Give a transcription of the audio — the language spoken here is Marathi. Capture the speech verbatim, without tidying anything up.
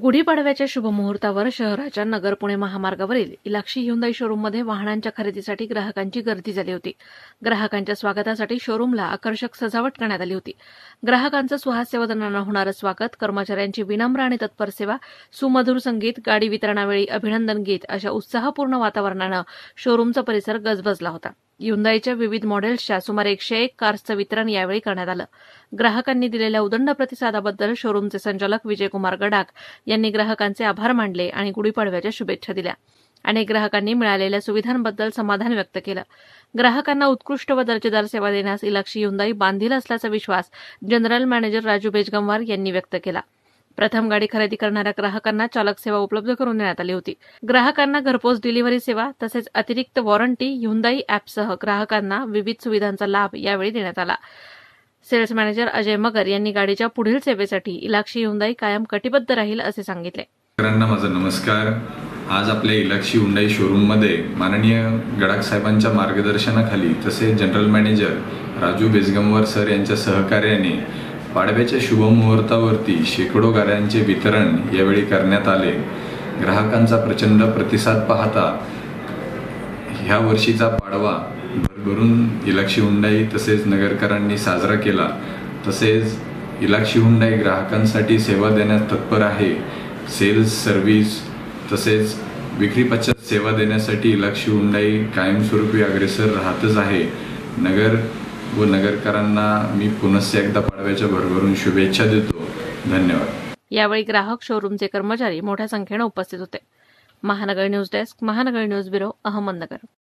गुढीपाडव्याच्या शुभमुहूर्तावर शहराच्या नगर पुणे महामार्गावरील इलाक्षी ह्युंदाई शोरूममध्ये वाहनांच्या खरेदीसाठी ग्राहकांची गर्दी झाली होती। ग्राहकांच्या स्वागतासाठी शोरूमला आकर्षक सजावट करण्यात आली होती। ग्राहकांचं सुहास्यवदनानं होणारं स्वागत, कर्मचाऱ्यांची विनम्र आणि तत्पर सेवा, सुमधुर संगीत, गाडी वितरणावेळी अभिनंदन गीत अशा उत्साहपूर्ण वातावरणानं शोरूमचा परिसर गजबजला होता। ह्युंदाईच्या विविध मॉडेल्सच्या सुमारे एकशे एक कार्सचं वितरण यावेळी करण्यात आलं। ग्राहकांनी दिलेल्या उदंड प्रतिसादाबद्दल शोरूमचे संचालक विजयकुमार गडाख यांनी ग्राहकांचे आभार मानले आणि गुढीपाडव्याच्या शुभेच्छा दिल्या। अनेक ग्राहकांनी मिळालेल्या सुविधांबद्दल समाधान व्यक्त केलं। ग्राहकांना उत्कृष्ट व दर्जेदार सेवा देण्यास इलाक्षी ह्युंदाई बांधील असल्याचा विश्वास जनरल मॅनेजर राजू बेजगमवार यांनी व्यक्त केला। प्रथम गाडी खरेदी करणाऱ्या ग्राहकांना चालक सेवा उपलब्ध करून देण्यात आली होती। ग्राहकांना घरपोच डिलिव्हरी सेवा तसेच अतिरिक्त वॉरंटी ह्युंदाई ॲपसह ग्राहकांना विविध सुविधांचा लाभ यावेळी देण्यात आला। सेल्स मॅनेजर अजय मगर यांनी गाडीच्या पुढील सेवेसाठी इलाक्षी ह्युंदाई कायम कटिबद्ध राहील असे सांगितले। सगळ्यांना माझा नमस्कार। आज आपल्या इलाक्षी ह्युंदाई शोरूममध्ये माननीय गडाख साहेबांच्या मार्गदर्शनाखाली तसेच general manager Raju Bejagamwar sir यांच्या सहकार्याने पाडव्याच्या शुभमुहूर्तावरती शेकडो गाड्यांचे वितरण यावेळी करण्यात आले। ग्राहकांचा प्रचंड प्रतिसाद पाहता ह्या वर्षीचा पाडवा भरभरून इलाक्षी ह्युंदाई तसेच नगरकरांनी साजरा केला। तसेच इलाक्षी ह्युंदाई ग्राहकांसाठी सेवा देण्यास तत्पर आहे। सेल्स, सर्व्हिस तसेच विक्री पश्चात सेवा देण्यासाठी इलाक्षी ह्युंदाई कायमस्वरूपी अग्रेसर राहतच आहे। नगर व नगरकरांना मी पुनश्च एकदा पाडव्याच्या भरभरून शुभेच्छा देतो। धन्यवाद। यावेळी ग्राहक, शोरूमचे कर्मचारी मोठ्या संख्येने उपस्थित होते। Mahanagar news desk, Mahanagar news bureau, Ahmednagar.